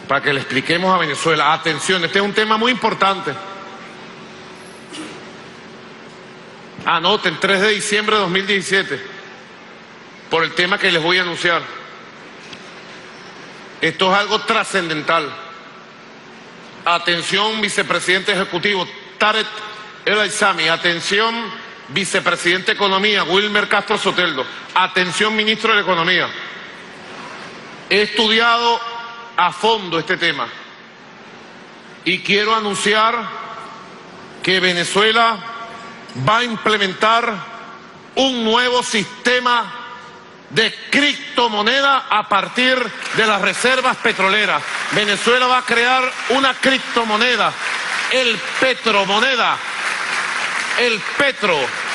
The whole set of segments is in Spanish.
para que le expliquemos a Venezuela. Atención, este es un tema muy importante. Anoten, 3 de diciembre de 2017, por el tema que les voy a anunciar. Esto es algo trascendental. Atención, vicepresidente ejecutivo Tarek El Aissami. Atención, vicepresidente de Economía Wilmer Castro Soteldo. Atención, ministro de Economía. He estudiado a fondo este tema y quiero anunciar que Venezuela va a implementar un nuevo sistema de criptomoneda a partir de las reservas petroleras. Venezuela va a crear una criptomoneda, el petromoneda, el petro,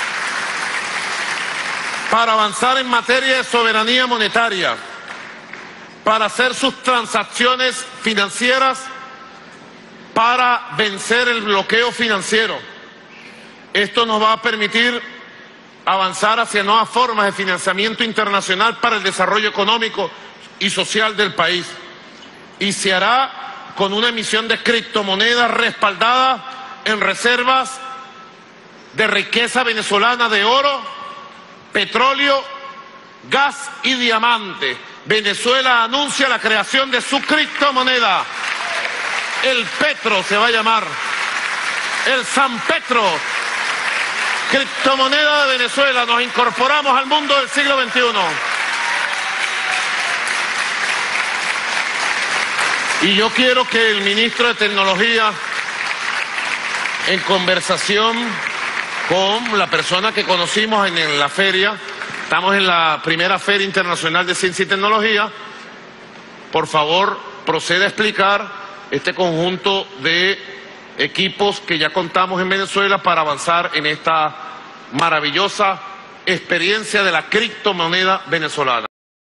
para avanzar en materia de soberanía monetaria, para hacer sus transacciones financieras, para vencer el bloqueo financiero. Esto nos va a permitir avanzar hacia nuevas formas de financiamiento internacional para el desarrollo económico y social del país. Y se hará con una emisión de criptomonedas respaldada en reservas de riqueza venezolana de oro, petróleo, gas y diamante. Venezuela anuncia la creación de su criptomoneda. El Petro se va a llamar. El San Petro. Criptomoneda de Venezuela. Nos incorporamos al mundo del siglo XXI. Y yo quiero que el ministro de Tecnología, en conversación con la persona que conocimos en la feria, estamos en la primera Feria Internacional de Ciencia y Tecnología, por favor proceda a explicar este conjunto de equipos que ya contamos en Venezuela para avanzar en esta maravillosa experiencia de la criptomoneda venezolana.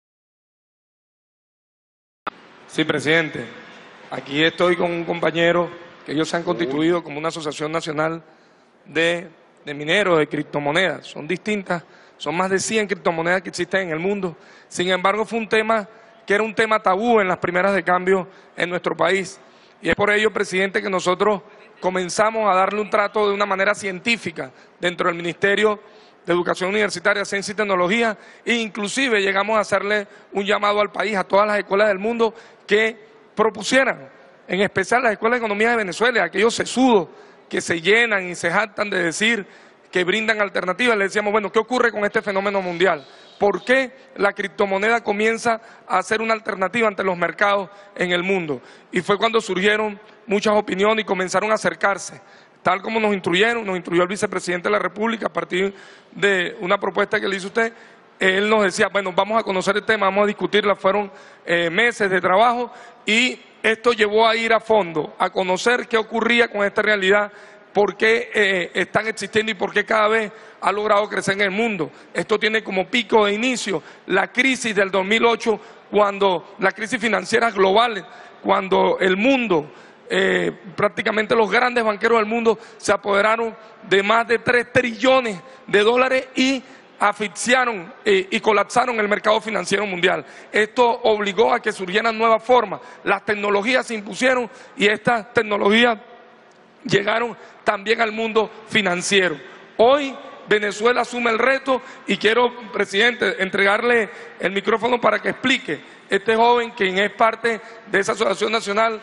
Sí, presidente. Aquí estoy con un compañero que ellos se han constituido como una asociación nacional de mineros de criptomonedas. Son distintas, son más de 100 criptomonedas que existen en el mundo. Sin embargo, fue un tema que era un tema tabú en las primeras de cambio en nuestro país. Y es por ello, presidente, que nosotros comenzamos a darle un trato de una manera científica dentro del Ministerio de Educación Universitaria, Ciencia y Tecnología, e inclusive llegamos a hacerle un llamado al país, a todas las escuelas del mundo, que propusieran, en especial las escuelas de economía de Venezuela, aquellos sesudos que se llenan y se jactan de decir que brindan alternativas. Le decíamos, bueno, ¿qué ocurre con este fenómeno mundial? ¿Por qué la criptomoneda comienza a ser una alternativa ante los mercados en el mundo? Y fue cuando surgieron muchas opiniones y comenzaron a acercarse. Tal como nos instruyó el vicepresidente de la República a partir de una propuesta que le hizo usted. Él nos decía, bueno, vamos a conocer el tema, vamos a discutirla. Fueron meses de trabajo y esto llevó a ir a fondo, a conocer qué ocurría con esta realidad, por qué están existiendo y por qué cada vez ha logrado crecer en el mundo. Esto tiene como pico de inicio la crisis del 2008, cuando la crisis financiera global, cuando el mundo, prácticamente los grandes banqueros del mundo se apoderaron de más de 3 trillones de dólares y asfixiaron y colapsaron el mercado financiero mundial. Esto obligó a que surgieran nuevas formas. Las tecnologías se impusieron y estas tecnologías llegaron también al mundo financiero. Hoy Venezuela asume el reto y quiero, presidente, entregarle el micrófono para que explique este joven, quien es parte de esa Asociación Nacional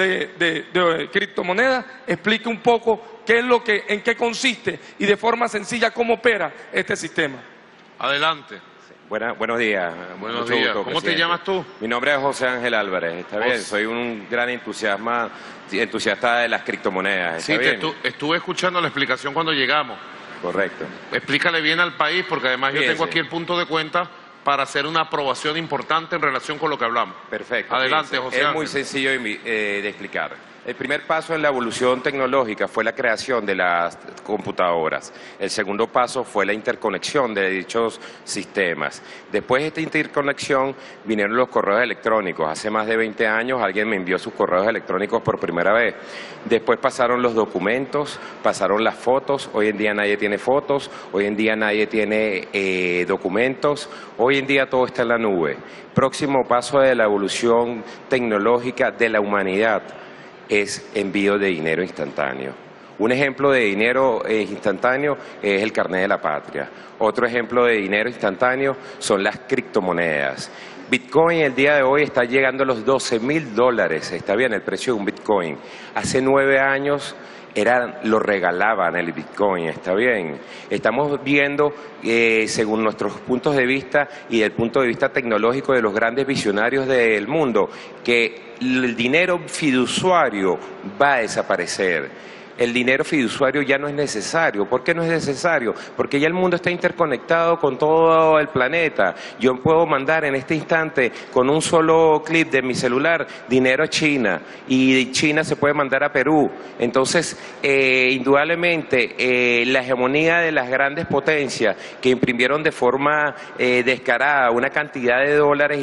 de Criptomonedas, explique un poco qué es en qué consiste y de forma sencilla cómo opera este sistema. Adelante. Sí. Buenos días. Buenos días. Gusto, ¿Cómo te llamas tú? Mi nombre es José Ángel Álvarez. Está bien, soy un gran entusiasta de las criptomonedas. Sí, estuve escuchando la explicación cuando llegamos. Correcto. Explícale bien al país, porque además yo tengo aquí el punto de cuenta para hacer una aprobación importante en relación con lo que hablamos. Perfecto. Adelante, José Es Ángel. muy sencillo de explicar. El primer paso en la evolución tecnológica fue la creación de las computadoras. El segundo paso fue la interconexión de dichos sistemas. Después de esta interconexión vinieron los correos electrónicos. Hace más de 20 años alguien me envió sus correos electrónicos por primera vez. Después pasaron los documentos, pasaron las fotos. Hoy en día nadie tiene fotos, hoy en día nadie tiene documentos. Hoy en día todo está en la nube. Próximo paso de la evolución tecnológica de la humanidad es envío de dinero instantáneo. Un ejemplo de dinero instantáneo es el carnet de la patria. Otro ejemplo de dinero instantáneo son las criptomonedas. Bitcoin el día de hoy está llegando a los $12.000. Está bien el precio de un Bitcoin. Hace 9 años lo regalaban el Bitcoin, está bien. Estamos viendo, según nuestros puntos de vista y del punto de vista tecnológico de los grandes visionarios del mundo, que el dinero fiduciario va a desaparecer. El dinero fiduciario ya no es necesario. ¿Por qué no es necesario? Porque ya el mundo está interconectado con todo el planeta. Yo puedo mandar en este instante con un solo clip de mi celular dinero a China y China se puede mandar a Perú. Entonces, indudablemente, la hegemonía de las grandes potencias que imprimieron de forma descarada una cantidad de dólares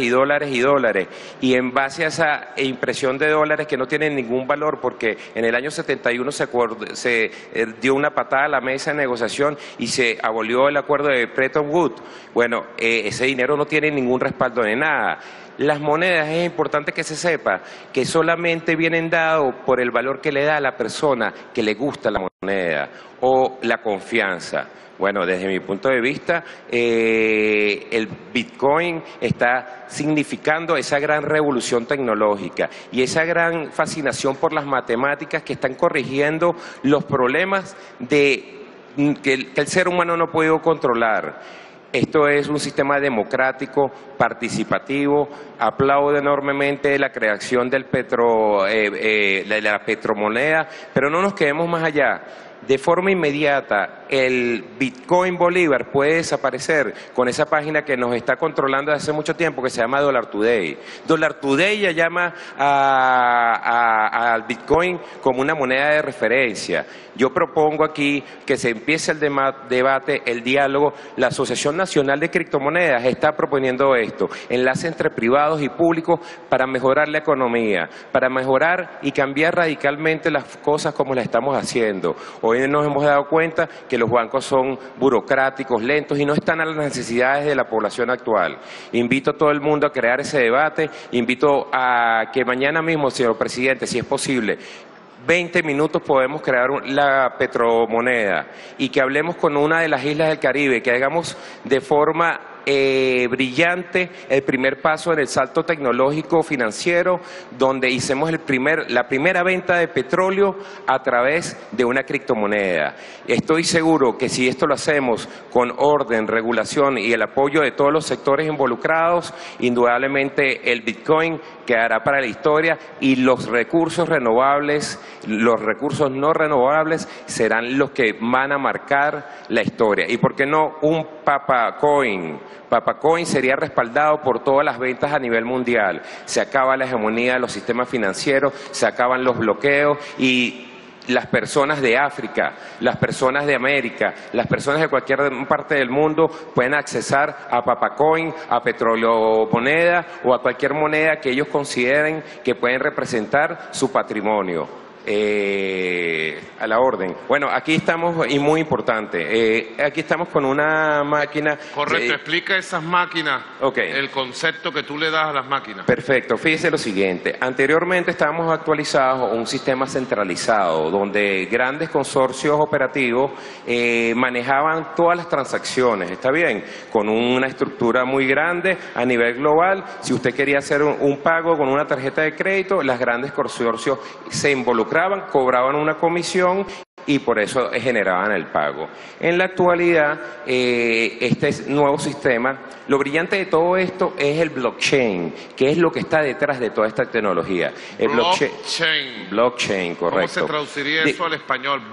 y en base a esa impresión de dólares que no tienen ningún valor porque en el año 71 se dio una patada a la mesa de negociación y se abolió el acuerdo de Bretton Woods. Bueno, ese dinero no tiene ningún respaldo de nada. Las monedas es importante que se sepa que solamente vienen dados por el valor que le da a la persona que le gusta la moneda o la confianza. Bueno, desde mi punto de vista, el Bitcoin está significando esa gran revolución tecnológica y esa gran fascinación por las matemáticas que están corrigiendo los problemas que el ser humano no ha podido controlar. Esto es un sistema democrático, participativo. Aplaudo enormemente la creación de la petromoneda, pero no nos quedemos más allá. De forma inmediata, el Bitcoin Bolívar puede desaparecer con esa página que nos está controlando desde hace mucho tiempo, que se llama Dollar Today. Dollar Today ya llama al Bitcoin como una moneda de referencia. Yo propongo aquí que se empiece el debate, el diálogo. La Asociación Nacional de Criptomonedas está proponiendo esto, enlace entre privados y públicos para mejorar la economía, para mejorar y cambiar radicalmente las cosas como las estamos haciendo. Hoy nos hemos dado cuenta que los bancos son burocráticos, lentos y no están a las necesidades de la población actual. Invito a todo el mundo a crear ese debate, invito a que mañana mismo, señor presidente, si es posible, 20 minutos podemos crear la petromoneda y que hablemos con una de las islas del Caribe, que hagamos de forma brillante el primer paso en el salto tecnológico financiero, donde hicimos la primera venta de petróleo a través de una criptomoneda. Estoy seguro que si esto lo hacemos con orden, regulación y el apoyo de todos los sectores involucrados, indudablemente el Bitcoin quedará para la historia y los recursos renovables, los recursos no renovables serán los que van a marcar la historia. ¿Y por qué no un Papacoin? Papacoin sería respaldado por todas las ventas a nivel mundial. Se acaba la hegemonía de los sistemas financieros, se acaban los bloqueos y las personas de África, las personas de América, las personas de cualquier parte del mundo pueden accesar a Papacoin, a petróleo moneda o a cualquier moneda que ellos consideren que pueden representar su patrimonio. A la orden. Bueno, aquí estamos, y muy importante, aquí estamos con una máquina. Correcto, explica esas máquinas, okay. El concepto que tú le das a las máquinas. Perfecto, fíjese lo siguiente, anteriormente estábamos actualizados a un sistema centralizado, donde grandes consorcios operativos manejaban todas las transacciones, ¿está bien? Con una estructura muy grande a nivel global. Si usted quería hacer un pago con una tarjeta de crédito, las grandes consorcios se involucraban, cobraban una comisión y por eso generaban el pago. En la actualidad, este nuevo sistema, lo brillante de todo esto es el blockchain, que es lo que está detrás de toda esta tecnología. El blockchain, correcto. ¿Cómo se traduciría eso al español?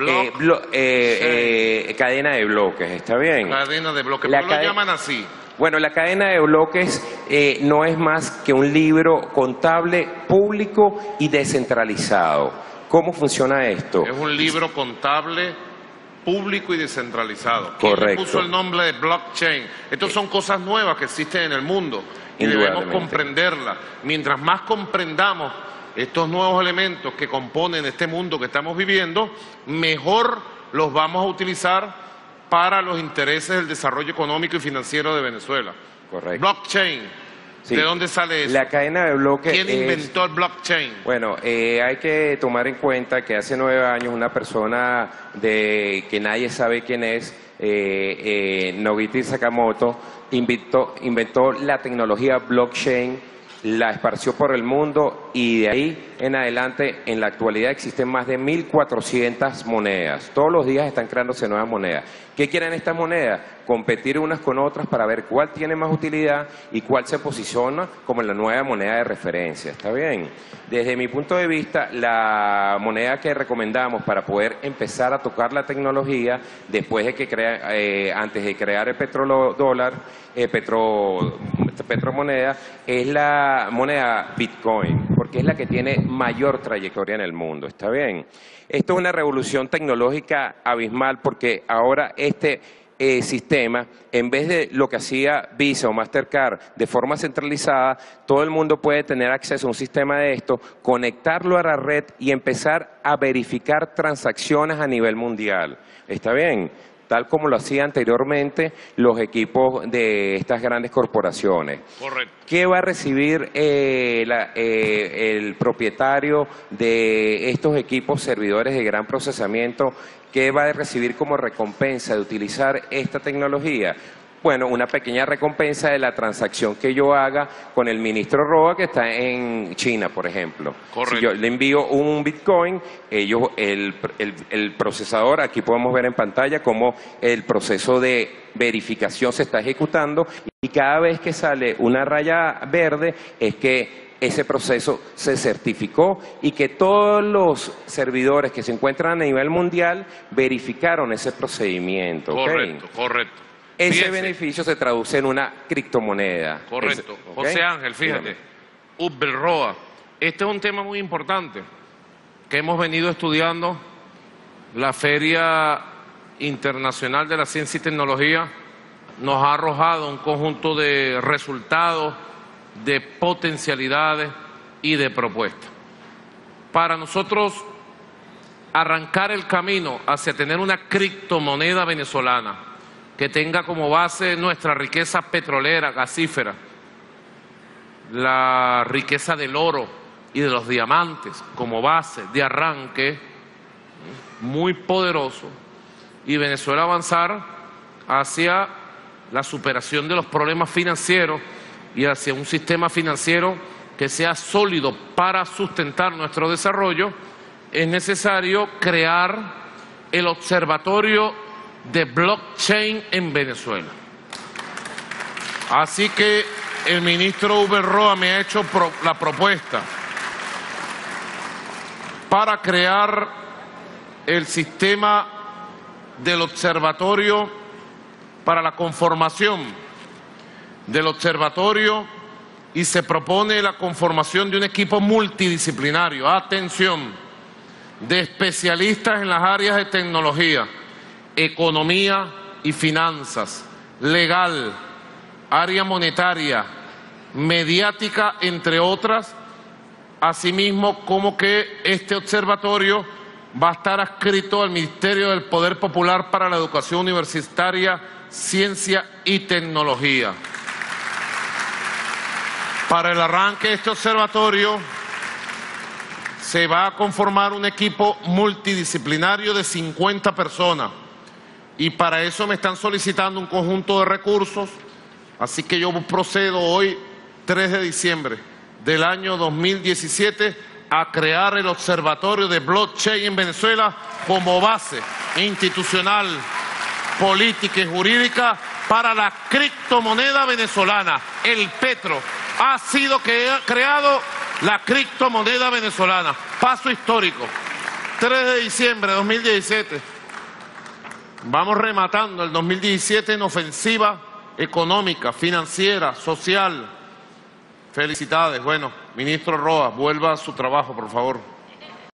Cadena de bloques, ¿está bien? Cadena de bloques, ¿por qué lo llaman así? Bueno, la cadena de bloques no es más que un libro contable público y descentralizado. ¿Cómo funciona esto? Es un libro contable público y descentralizado. Correcto. ¿Quién le puso el nombre de blockchain? Estas son cosas nuevas que existen en el mundo y debemos comprenderlas. Mientras más comprendamos estos nuevos elementos que componen este mundo que estamos viviendo, mejor los vamos a utilizar para los intereses del desarrollo económico y financiero de Venezuela. Correcto. Blockchain. Sí. ¿De dónde sale eso? La cadena de bloques. ¿Quién inventó el blockchain? Bueno, hay que tomar en cuenta que hace 9 años una persona que nadie sabe quién es, Nobuo Sakamoto, inventó la tecnología blockchain, la esparció por el mundo y de ahí en adelante, en la actualidad existen más de 1.400 monedas. Todos los días están creándose nuevas monedas. ¿Qué quieren estas monedas? Competir unas con otras para ver cuál tiene más utilidad y cuál se posiciona como la nueva moneda de referencia. ¿Está bien? Desde mi punto de vista, la moneda que recomendamos para poder empezar a tocar la tecnología después de que antes de crear el petrodólar, petromoneda, es la moneda Bitcoin, porque es la que tiene mayor trayectoria en el mundo. ¿Está bien? Esto es una revolución tecnológica abismal porque ahora este sistema, en vez de lo que hacía Visa o Mastercard de forma centralizada, todo el mundo puede tener acceso a un sistema de esto, conectarlo a la red y empezar a verificar transacciones a nivel mundial. ¿Está bien? Tal como lo hacía anteriormente los equipos de estas grandes corporaciones. Correcto. ¿Qué va a recibir el propietario de estos equipos servidores de gran procesamiento? ¿Qué va a recibir como recompensa de utilizar esta tecnología? Bueno, una pequeña recompensa de la transacción que yo haga con el ministro Roa que está en China, por ejemplo. Correcto. Si yo le envío un Bitcoin, el procesador, aquí podemos ver en pantalla cómo el proceso de verificación se está ejecutando y cada vez que sale una raya verde es que ese proceso se certificó y que todos los servidores que se encuentran a nivel mundial verificaron ese procedimiento. Correcto, ¿okay? Correcto. Ese beneficio se traduce en una criptomoneda. Correcto. José Ángel, fíjate, Ubelroa, este es un tema muy importante que hemos venido estudiando. La Feria Internacional de la Ciencia y Tecnología nos ha arrojado un conjunto de resultados, de potencialidades y de propuestas. Para nosotros arrancar el camino hacia tener una criptomoneda venezolana que tenga como base nuestra riqueza petrolera, gasífera, la riqueza del oro y de los diamantes como base de arranque muy poderoso, y Venezuela avanzar hacia la superación de los problemas financieros y hacia un sistema financiero que sea sólido para sustentar nuestro desarrollo, es necesario crear el observatorio de blockchain en Venezuela. Así que el ministro Ubelroa me ha hecho la propuesta para crear el sistema del observatorio, para la conformación del observatorio, y se propone la conformación de un equipo multidisciplinario, atención, de especialistas en las áreas de tecnología, economía y finanzas, legal, área monetaria, mediática, entre otras, asimismo como que este observatorio va a estar adscrito al Ministerio del Poder Popular para la Educación Universitaria, Ciencia y Tecnología. Para el arranque de este observatorio se va a conformar un equipo multidisciplinario de 50 personas. Y para eso me están solicitando un conjunto de recursos, así que yo procedo hoy, 3 de diciembre del año 2017, a crear el Observatorio de Blockchain en Venezuela como base institucional, política y jurídica para la criptomoneda venezolana. El petro ha sido creado la criptomoneda venezolana. Paso histórico, 3 de diciembre de 2017. Vamos rematando el 2017 en ofensiva económica, financiera, social. Felicidades. Bueno, ministro Roa, vuelva a su trabajo, por favor.